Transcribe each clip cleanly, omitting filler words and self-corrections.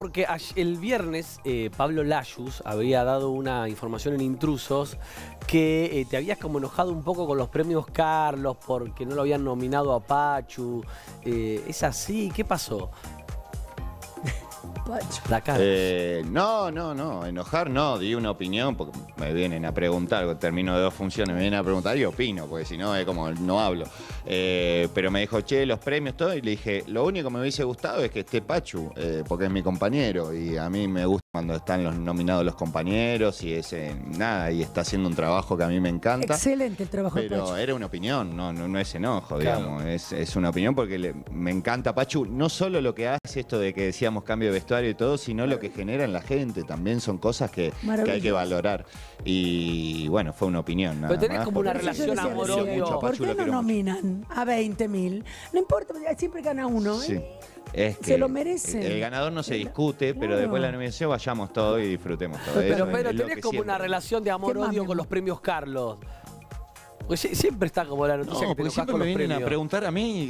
Porque el viernes Pablo Layuz había dado una información en Intrusos que te habías como enojado un poco con los premios Carlos porque no lo habían nominado a Pachu. ¿Es así? ¿Qué pasó? La cara. No, enojar no, di una opinión porque me vienen a preguntar, termino de 2 funciones, me vienen a preguntar y opino, porque si no es como no hablo. Pero me dijo, che, los premios, todo, y le dije, lo único que me hubiese gustado es que esté Pachu, porque es mi compañero y a mí me gusta cuando están los nominados los compañeros y nada, y está haciendo un trabajo que a mí me encanta. Excelente el trabajo de Pachu. Pero era una opinión, no es enojo, Claro. digamos, es una opinión porque me encanta Pachu, no solo lo que hace esto de que decíamos cambio de vestuario y todo, sino lo que genera en la gente, también son cosas que hay que valorar. Y bueno, fue una opinión. Nada Pero tenés más, como una porque relación yo amor-odio. ¿Por qué no nominan a 20.000? No importa, siempre gana uno. Sí. Es que se lo merecen. El ganador no se discute, pero Claro. después de la nominación vayamos todos y disfrutemos todo. Pero Eso es lo tenés que como siempre. una relación de ¿Qué más, amor-odio mi con amor? los premios Carlos. Porque siempre está como la noticia que te No, porque enojás siempre con me los vienen a premios. preguntar a mí.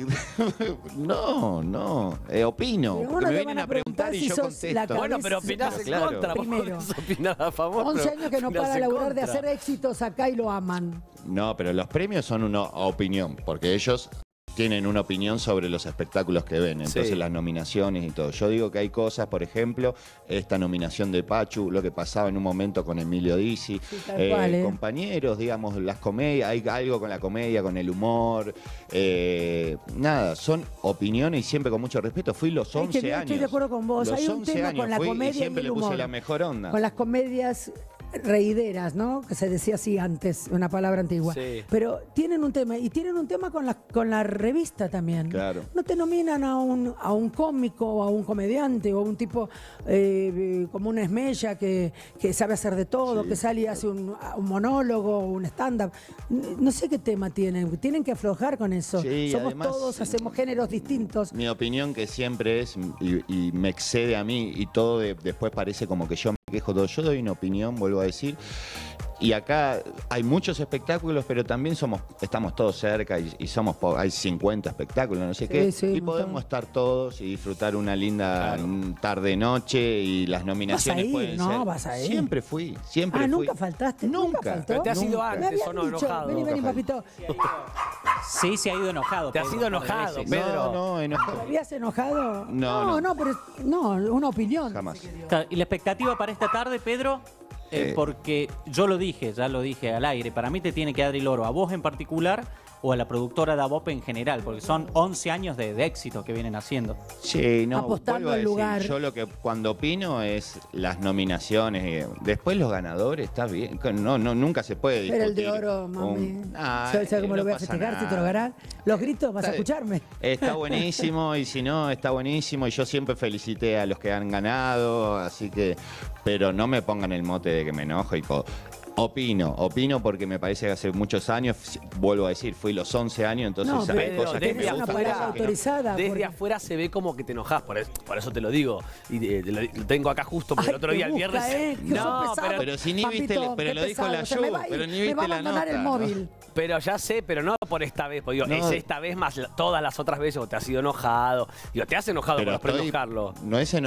No, opino. Pero Porque uno me le vienen van a a preguntar preguntar y si yo sos contesto. la Bueno, pero opinás en Claro. contra. Vos Primero. podés opinar a favor. 11 pero años que no opinás para en laburar de contra. hacer éxitos acá y lo aman. No, pero los premios son una opinión, porque ellos tienen una opinión sobre los espectáculos que ven, entonces Sí. las nominaciones y todo. Yo digo que hay cosas, por ejemplo, esta nominación de Pachu, lo que pasaba en un momento con Emilio Dizzi, tal cual, compañeros, digamos, las comedias, hay algo con la comedia, con el humor, nada, son opiniones y siempre con mucho respeto. Fui los 11 Es que años. estoy de acuerdo con vos. Los Hay un 11 tema años con la fui comedia y siempre y el le puse humor. la mejor onda. Con las comedias reideras, ¿no? Que se decía así antes, una palabra antigua. Sí. Pero tienen un tema, y tienen un tema con la revista también. Claro. No te nominan a un cómico, o a un comediante, o a un tipo como una esmella que sabe hacer de todo, Sí. que sale y hace un monólogo, un stand-up. No sé qué tema tienen. Tienen que aflojar con eso. Sí, Somos además, todos, hacemos géneros distintos. Mi opinión que siempre es, y me excede a mí, y todo después parece como que yo me quejo todo. Yo doy una opinión, vuelvo a decir, y acá hay muchos espectáculos, pero también estamos todos cerca y hay 50 espectáculos, no sé Sí, qué, sí, y un podemos montón. estar todos y disfrutar una linda tarde-noche y las nominaciones ¿Vas a ir? pueden No, ser. vas a ir. Siempre fui, siempre fui. ¿Nunca faltaste? Nunca. faltó? Pero te has ido Me antes, habían ¿o no, dicho, enojado? Vení, Nunca papito. Sí, se ha ido enojado. Te has Pedro, ido un par de enojado, veces. Pedro. No, ¿Te enojado. habías enojado? No. pero una opinión. Jamás. Claro, ¿y la expectativa para esta tarde, Pedro? Porque ya lo dije al aire, para mí te tiene que dar el oro, a vos en particular o a la productora Davop en general, porque son 11 años de éxito que vienen haciendo. Sí, no, Apostando vuelvo a al decir, lugar. yo lo que cuando opino es las nominaciones, después los ganadores, está bien, nunca se puede discutir. Pero el de oro, mami. ¿Sabes cómo lo voy a festejar si te lo ganás? Los gritos, vas a escucharme. Está buenísimo, y si no, está buenísimo, y yo siempre felicité a los que han ganado, así que, pero no me pongan el mote de que me enojo y opino porque me parece que hace muchos años, vuelvo a decir, fui los 11 años, entonces No, hay pero cosas que desde me una gustan. palabra cosas que no. autorizada. Desde porque- afuera se ve como que te enojás, por eso te lo digo. Y lo tengo acá justo, porque Ay, el otro te día, el busca, viernes. que sos pesado. Pero si ni Papito, viste, pero qué lo dijo pesado, la se me Yu, va a ir, pero ni me va viste a la abandonar nota, el ¿no? móvil. Pero ya sé, pero no por esta vez. Porque digo, No. es esta vez más todas las otras veces o te has ido enojado. Digo, te has enojado Pero con los premios estoy- Carlos.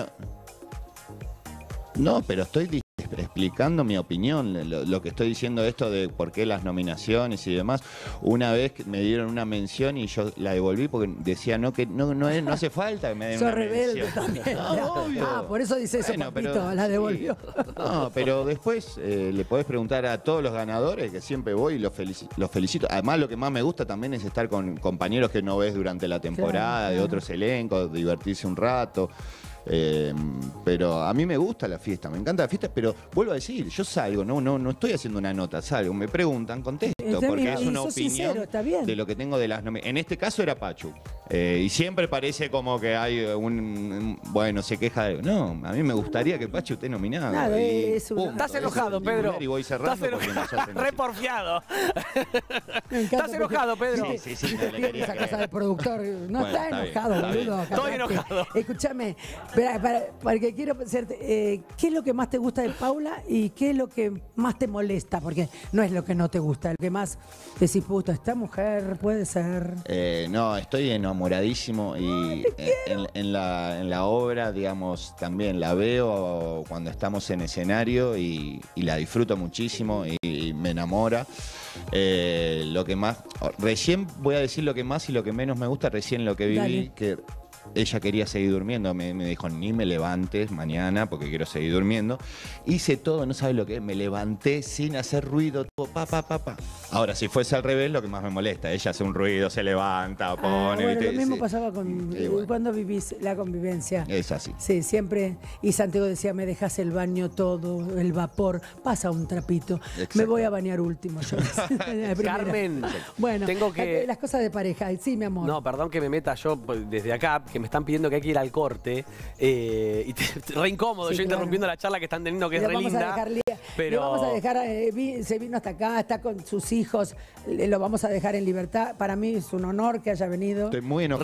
No, pero estoy explicando mi opinión, lo que estoy diciendo esto de por qué las nominaciones y demás. Una vez que me dieron una mención y yo la devolví porque decía que no hace falta que me den Sos una rebelde mención. también. No, obvio. Por eso dice eso, Bueno, papito, pero- la sí. devolvió. No, pero después le podés preguntar a todos los ganadores, que siempre voy y los felicito. Además, lo que más me gusta también es estar con compañeros que no ves durante la temporada, Claro, de claro. otros elencos, divertirse un rato. Pero a mí me gusta la fiesta, me encanta la fiesta, pero vuelvo a decir, yo salgo, no estoy haciendo una nota, salgo, me preguntan, contesto, Está porque bien, es y una sos opinión sincero, está bien. de lo que tengo de las nominaciones. En este caso era Pachu. Y siempre parece como que hay bueno, se queja de... No, a mí me gustaría que Pachu esté nominado. Nada, y es una- punto. Estás Eso enojado, es Pedro. Y voy cerrando Estás porque nos enojado. hacen así. Reporfiado. Me encanta Estás porque- enojado, Pedro. Sí, no le quería Esa caer. casa del productor. No Bueno, está está bien, enojado, está bien. boludo. Estoy callate. enojado. Escúchame, porque quiero hacerte, ¿qué es lo que más te gusta de Paula y qué es lo que más te molesta? Porque no es lo que no te gusta, lo que más decís, puta, esta mujer puede ser. No, estoy enamoradísimo y en la obra, digamos, también la veo cuando estamos en escenario y la disfruto muchísimo y me enamora. Lo que más, recién voy a decir lo que más y lo que menos me gusta, recién lo que viví, Dale. que ella quería seguir durmiendo, me dijo ni me levantes mañana porque quiero seguir durmiendo. Hice todo, no sabes lo que es, me levanté sin hacer ruido, todo pa. Ahora, si fuese al revés, lo que más me molesta, ella hace un ruido, se levanta, pone... Bueno, ¿viste? lo mismo Sí. pasaba con Bueno. cuando vivís la convivencia. Es así. Sí, siempre. Y Santiago decía, me dejas el baño todo, el vapor, pasa un trapito. Exacto. Me voy a bañar último. Yo. La primera. Carmen, Bueno, tengo que... las cosas de pareja. Sí, mi amor. No, perdón que me meta yo desde acá, que me están pidiendo que hay que ir al corte. Y re incómodo, Sí, yo claro. interrumpiendo la charla que están teniendo, que es Le re vamos a linda. dejar, le pero... vamos a dejar, se vino hasta acá, está con sus hijos, lo vamos a dejar en libertad. Para mí es un honor que haya venido. Estoy muy enojado.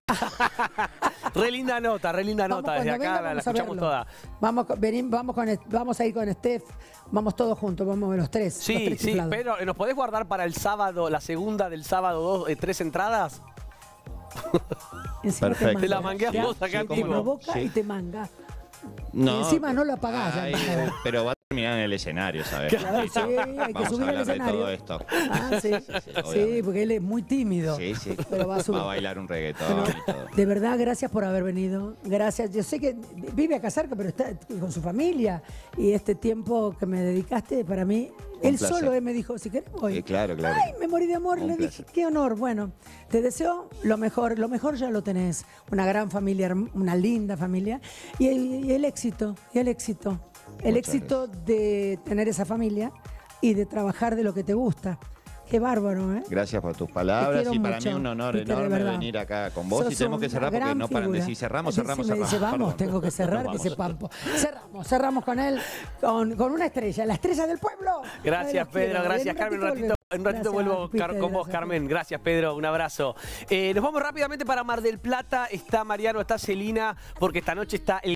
Re linda nota, desde Cuando acá venga, la vamos a escuchamos verlo. toda. Vamos a ir con Steph, vamos todos juntos, vamos los tres. los Sí, tres sí, chiflados. pero ¿nos podés guardar para el sábado, la segunda del sábado, 3 entradas? Encima Perfecto. Te la mangueas Ya, vos acá en te vivo. provoca Sí. y te manga. No, Y encima no lo apagás. ay, ya. pero va a terminar en el escenario, ¿sabes? Claro, sí, hay que Vamos subir a al hablar de escenario. todo esto. Ah, sí. Sí, obviamente. porque él es muy tímido. Sí, sí. Pero va a subir. Va a bailar un reggaetón Bueno, y todo. de verdad, gracias por haber venido. Gracias. Yo sé que vive acá cerca, pero está con su familia. Y este tiempo que me dedicaste, para mí, él placer. solo me dijo, si querés voy. Claro, claro. Ay, me morí de amor. Un Le dije, placer. qué honor. Bueno, te deseo lo mejor ya lo tenés. Una gran familia, una linda familia. Y el éxito, y el éxito. El Muchas éxito de tener esa familia y de trabajar de lo que te gusta. Qué bárbaro, ¿eh? Gracias por tus Te palabras quiero y para mucho, mí un honor Peter, de enorme verdad. venir acá con vos Sos y tenemos que una cerrar porque gran no paran de figura. decir cerramos. Sí, me dice, vamos, Perdón. tengo que cerrar, Nos dice vamos. Pampo. Cerramos con él, con una estrella, la estrella del pueblo. Gracias, Ay, los Pedro, quiero. gracias, En Carmen. volvemos. Un ratito Gracias, vuelvo Peter, con vos, gracias, Carmen. Gracias, Pedro. Un abrazo. Nos vamos rápidamente para Mar del Plata. Está Mariano, está Celina, porque esta noche está el